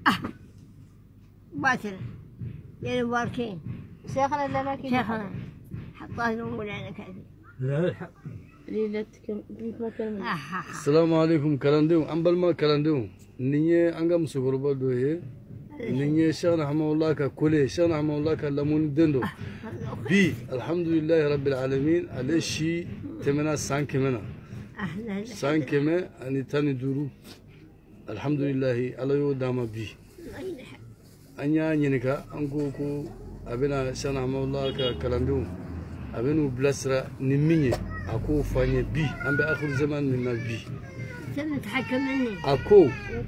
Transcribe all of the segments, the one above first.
باكر يا مباركين شيخنا اللي انا كذا شيخنا حطاه لهم ولا كذي السلام عليكم كلاندو أمبل ما كلاندو نية أنغام سكروبا دوه نية شان رحمه الله ككله شان رحمه الله كلامون دندو بي الحمد لله رب العالمين على شيء تمنا سان كمنا سان كم أني تاني دورو الحمد لله على يو دام بي أنيا ينكا أنكو كو أبنا شان رحمه الله كلاندو أبنو بلاسرا نميني أكو فاني بي أم بآخر زمان من بي تتحكم مني أكو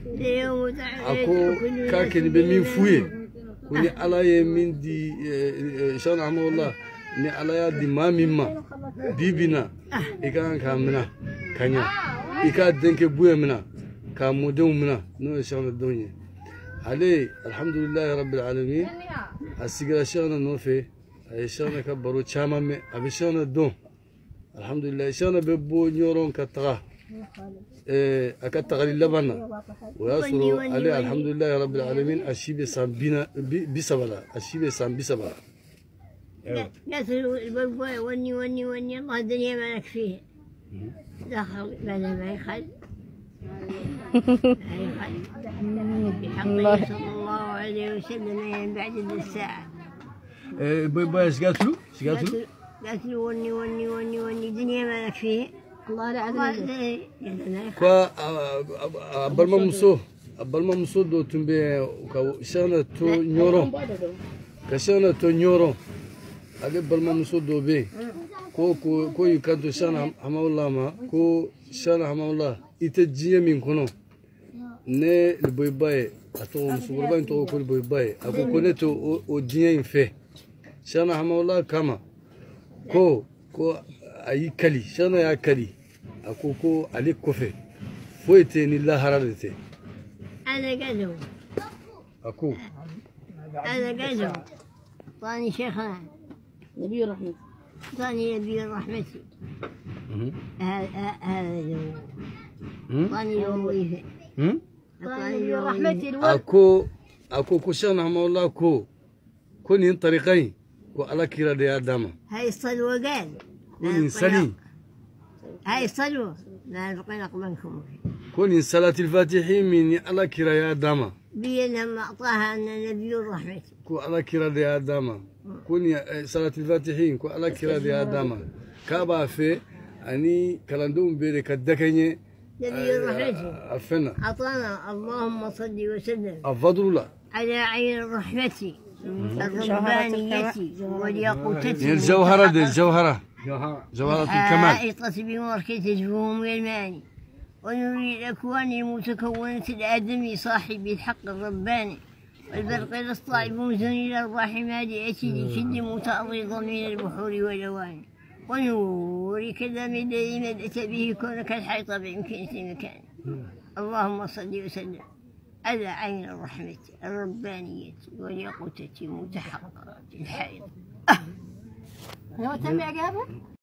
كاكني بمين فوي وني على يمين دي شان رحمه الله ني على دي ما مما بيبنا إكان كامنا كانيا إكاد دنك بوي منا كامودون منا نو شان الدنيا عليه الحمد لله رب العالمين السجل شان نوفي شان كبروا شامم أبي شان الدون الحمد لله شان ببو نيورون كتغا أكتغا للبنا ويصلوا عليه الحمد لله رب العالمين أشيب سام بنا بسبلا أشيب سام بسبلا قتلوا البلبوي وني الله الدنيا ما لك فيه دخل بعد ما يخل بحق صلى الله عليه وسلم بعد الساعة بايش قاتلوا؟ قاتلوا وني الدنيا ما لك فيه الله لا عذاب أبل ما مسو دو تنبي كشانة تو نيورون كشانة تو نيورون أجيب بل ما مسو دو بي كو يكادو شانة حما الله ما كو شانة حما الله يتجيه من كنو ne البوي باي أتو مسوقين تو كل بوي باي أكو كنتو ودين فيه شانة حما الله كما كو أي كلي شانة يا كلي أكو عليك كوفي فويتني الله هرالتي أنا قدو أكو أنا قدو طاني شيخنا نبي رحمة طاني نبي رحمتي هذا جو طاني وظيفة طاني رحمتي أكو كشان حما الله كون طريقين كو على كيرا دي آدم هاي الصلوة قال كون سليم هاي الصلوة لا نقلق منكم كون صلاة الفاتحين من على كيرا يا آدم بينهم أعطاها أن نبي الرحمة كو على كيرا دي آدم كون صلاة الفاتحين كو على كيرا دي آدم كابا في أني كلاندوم بيري كدكني نبي الرحمة أفنى أعطانا اللهم صل وسلم أفضل الله على عين الرحمة الربانية والياقوتة الجوهرة الكمال حائطة بمركز الفهوم والمعاني ونري الأكوان المتكونة الآدمي صاحب الحق الرباني والبرق الأسطع بمزن الأرواح مالئة لكل متأرض من البحور والأواني ونور كلام الذي ملأت به كونك الحيط بإمكانة المكان اللهم صل وسلم على عين الرحمة الربانية والياقوتة متحققة الحائط.